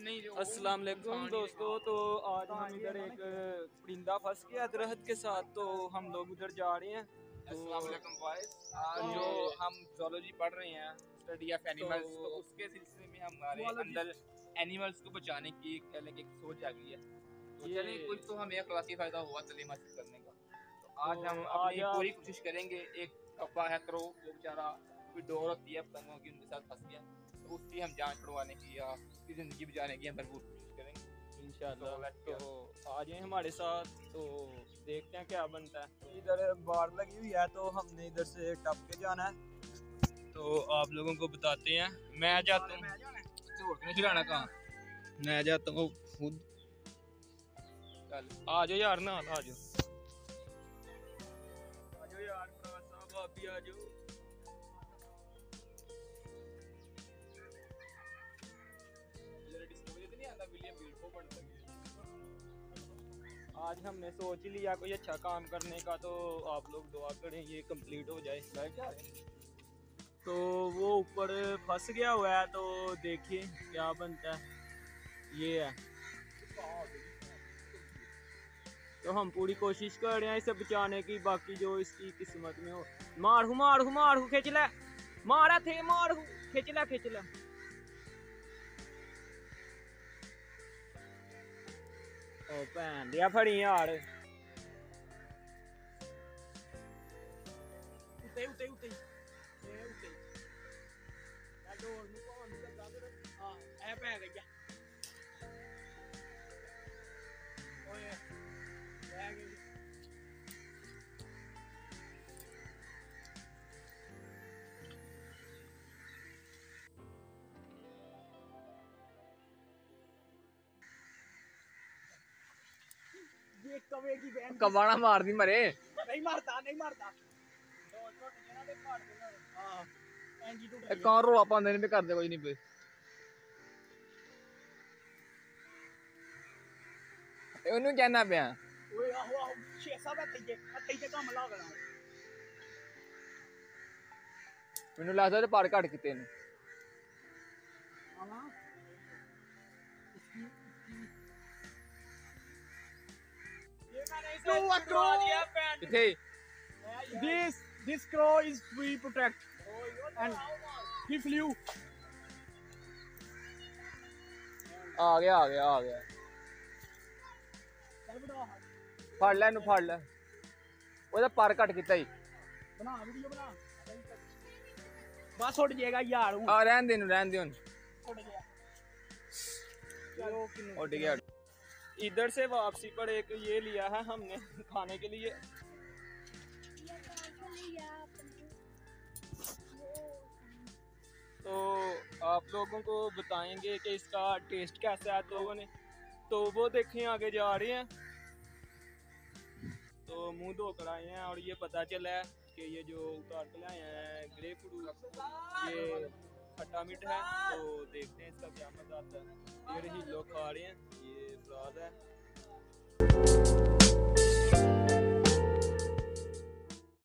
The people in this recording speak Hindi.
अस्सलाम वालेकुम दोस्तों। तो आज हम इधर एक परिंदा फंस गया दरख्त के साथ, तो हम लोग उधर जा रहे हैं। अस्सलाम वालेकुम बॉयज। आज जो हम ज़ूलॉजी पढ़ रहे हैं, स्टडी ऑफ एनिमल्स, तो उसके सिलसिले में हमारे अंदर एनिमल्स को बचाने की एक सोच आ गई है। तो चलिए, कुछ तो हमें अखलाकी फ़ायदा हुआ तालीम हासिल करने का। तो आज हम अपनी पूरी कोशिश करेंगे। एक कप्पा है क्रो, वो बेचारा कोई डोर होती है पतंगों की, उनके साथ फंस गया, तो उसकी हम जान छुड़वाने की या उसकी ज़िंदगी बचाने की हम भरपूर कोशिश करेंगे इंशाल्लाह। तो आ जाए हमारे साथ, तो देखते हैं क्या बनता है। इधर बाड़ लगी हुई है, तो हमने इधर से टप के जाना है। तो आप लोगों को बताते हैं। मैं जाता हूँ, मैं जाता हूँ खुद। आ जाओ यार, ना आ जाओ यार, साहब आप भी आ जाओ। आज हमने सोच ही लिया कोई अच्छा काम करने का, तो आप लोग दुआ करें ये कंप्लीट हो जाए। तो वो ऊपर फंस गया हुआ है, तो देखिए क्या बनता है। ये है, तो हम पूरी कोशिश कर रहे हैं इसे बचाने की। बाकी जो इसकी किस्मत में हो। मारू खींच ले, मारा थे, मारू खींच ले। ओ भैन दिया फड़ी यार, उते डोर ਨੂੰ ਭਾਣ ਨੂੰ ਲੱਗਾ ਫਿਰ। ਹਾਂ ਐ ਪੈ ਗਈ ਆ ਓਏ, ਪੈ ਗਈ। ये कवे की बहन कबाड़ा मार दी मरे। नहीं मारता दो छोटे जना दे मार देना। हां एंजी टूट गई। कौन रोला पांदे ने पे कर दे कोई नहीं पे। ਉਹਨੂੰ ਕਹਿਣਾ ਪਿਆ ਓਏ ਆਹੋ ਛੇ ਸਾਹਿਬ ਇੱਥੇ ਤੇ ਕੰਮ ਲਾ ਗਣਾ। ਮੈਨੂੰ ਲੱਗਦਾ ਤੇ ਪਾੜ ਘਟ ਕੀਤੇ ਨੇ। ਆਵਾ ये मैंने इसे छुड़वा दिया पैंट। किथे? This crow is free protect and he flew। आ गया। ਫੜ ਲੈ ਇਹਨੂੰ, ਫੜ ਲੈ। ਉਹਦਾ ਪਰ ਘਟ ਕੀਤਾ ਹੀ। बना वीडियो बना, बस उड़ जाएगा यार। आ रहन दे ਹੁਣ। उड़ गया, उड़ गया। इधर से वापसी पर एक ये लिया है हमने खाने के लिए। तो आप लोगों को बताएंगे कि इसका टेस्ट कैसा है। आप लोगों ने तो वो देखें, आगे जा रहे हैं। तो मुंह धो कर आए हैं और ये पता चला है कि ये जो उतार के लाए हैं ग्रेप फ्रूट, ये खट्टा मीठा है। तो देखते हैं इसका क्या मजा आता है। ये रही लोग खा रहे हैं, ये फ्राज है।